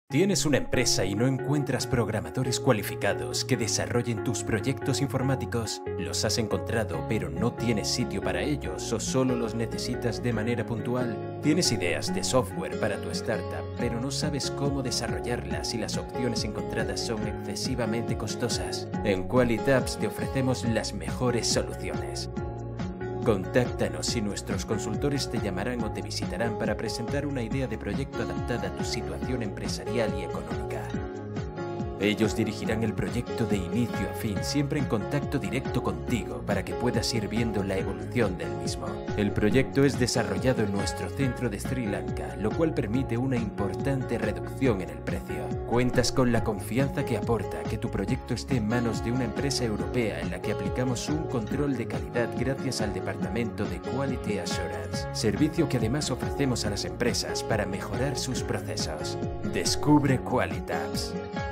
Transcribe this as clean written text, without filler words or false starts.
¿Tienes una empresa y no encuentras programadores cualificados que desarrollen tus proyectos informáticos? ¿Los has encontrado pero no tienes sitio para ellos o solo los necesitas de manera puntual? ¿Tienes ideas de software para tu startup pero no sabes cómo desarrollarlas y las opciones encontradas son excesivamente costosas? En QualityApps te ofrecemos las mejores soluciones. Contáctanos y nuestros consultores te llamarán o te visitarán para presentar una idea de proyecto adaptada a tu situación empresarial y económica. Ellos dirigirán el proyecto de inicio a fin, siempre en contacto directo contigo para que puedas ir viendo la evolución del mismo. El proyecto es desarrollado en nuestro centro de Sri Lanka, lo cual permite una importante reducción en el precio. Cuentas con la confianza que aporta que tu proyecto esté en manos de una empresa europea en la que aplicamos un control de calidad gracias al departamento de Quality Assurance, servicio que además ofrecemos a las empresas para mejorar sus procesos. Descubre QualityApps.